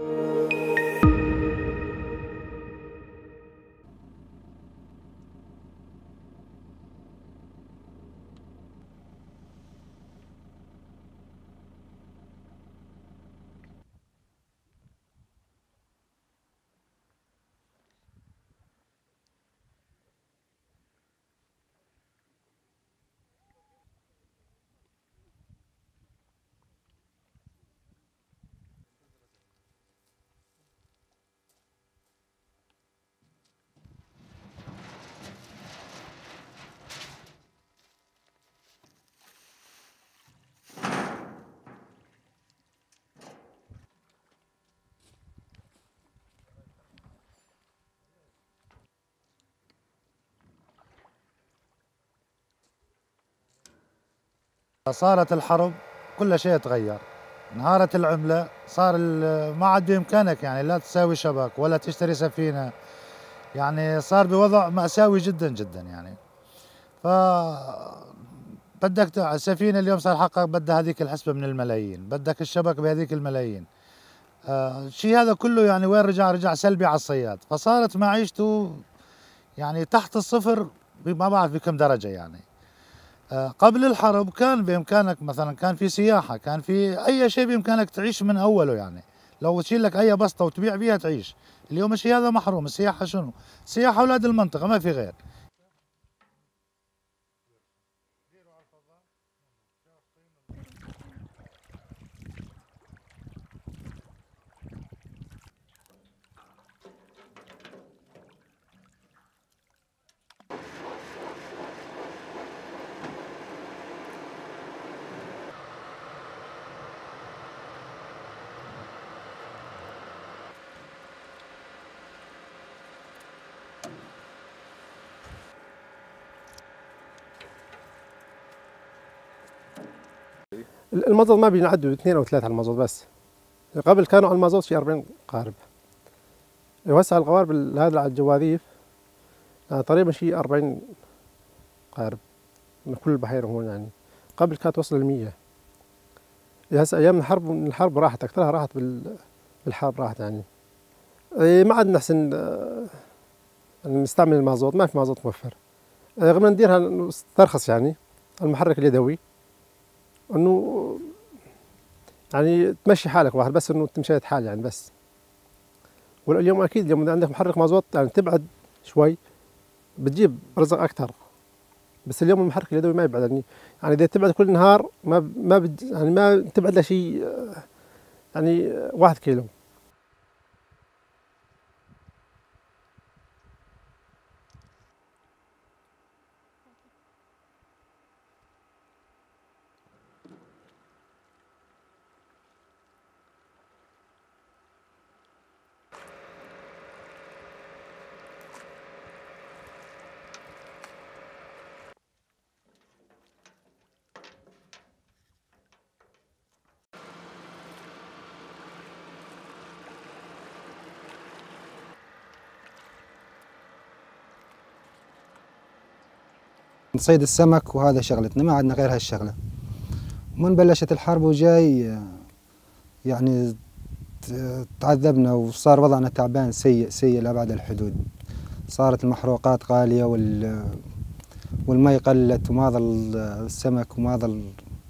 صارت الحرب كل شيء تغير، انهارت العملة، صار ما عاد بإمكانك يعني لا تساوي شبك ولا تشتري سفينة، يعني صار بوضع مأساوي جدا جدا يعني. ف بدك السفينة اليوم صار حقك بدها هذيك الحسبة من الملايين، بدك الشبك بهذيك الملايين. الشيء هذا كله يعني وين رجع سلبي على الصياد، فصارت معيشته يعني تحت الصفر ما بعرف بكم درجة يعني. قبل الحرب كان بإمكانك مثلا كان في سياحة، كان في أي شيء بإمكانك تعيش من أوله يعني، لو تشيل لك أي بسطة وتبيع بيها تعيش. اليوم الشيء هذا محروم. السياحة شنو؟ السياحة أولاد المنطقة ما في غير. المازوت ما بينعدوا 2 أو 3 على المازوت بس. قبل كانوا على المازوت شي 40 قارب. وهسه على القوارب هذا على الجواذيف تقريبا شي 40 قارب من كل البحيرة هون يعني. قبل كانت توصل ل100. هسه أيام الحرب راحت أكثرها، راحت بالحرب راحت يعني. ما عاد نحسن نستعمل المازوت، ما في مازوت موفر. غير نديرها ترخص يعني المحرك اليدوي، انه يعني تمشي حالك واحد بس، انه تمشي حال يعني بس. واليوم اكيد اليوم اذا عندك محرك مازوت يعني تبعد شوي بتجيب رزق اكثر. بس اليوم المحرك اليدوي ما يبعد يعني اذا تبعد كل نهار يعني ما تبعد له شيء يعني 1 كيلو. نصيد السمك وهذا شغلتنا، ما عندنا غير هالشغلة. من بلشت الحرب وجاي يعني تعذبنا وصار وضعنا تعبان سيء لأبعد الحدود. صارت المحروقات غالية والمي قلت وما ظل السمك وما ظل.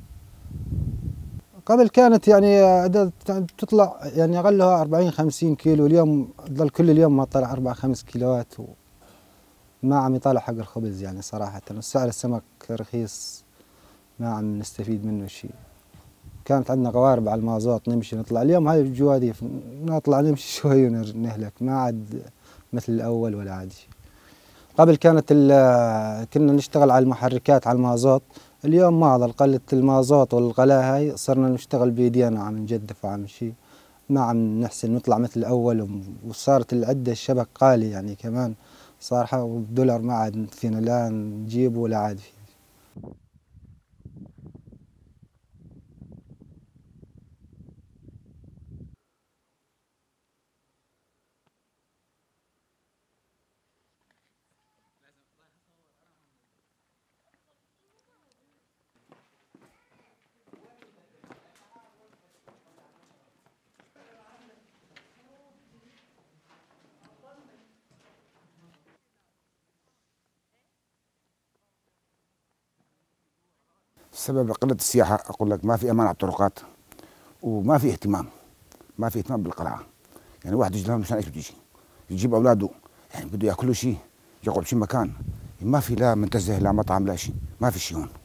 قبل كانت يعني تطلع يعني أقلها 40-50 كيلو، اليوم ظل كل اليوم ما طلع 4-5 كيلوات ما عم يطالع حق الخبز يعني صراحة. وسعر السمك رخيص ما عم نستفيد منه شيء. كانت عندنا قوارب على المازوت نمشي نطلع، اليوم هاي الجواديف نطلع نمشي شوي ونهلك، ما عاد مثل الأول ولا عاد شيء. قبل كنا نشتغل على المحركات على المازوت، اليوم ما ظل قلت المازوت والغلاء هاي صرنا نشتغل بيدينا، عم نجدف وعم شيء، ما عم نحسن نطلع مثل الأول. وصارت العدة الشبك غالي يعني كمان، صار $1 ما عاد فينا لا نجيبه ولا عاد فيه. سبب قلة السياحة أقول لك ما في أمان على الطرقات، وما في اهتمام، ما في اهتمام بالقلعة. يعني واحد يجي لهم مشان ايش بده يجي؟ يجيب أولاده يعني بده ياكلوا شيء، يقعد في مكان، ما في لا منتزه لا مطعم لا شيء، ما في شيء هون.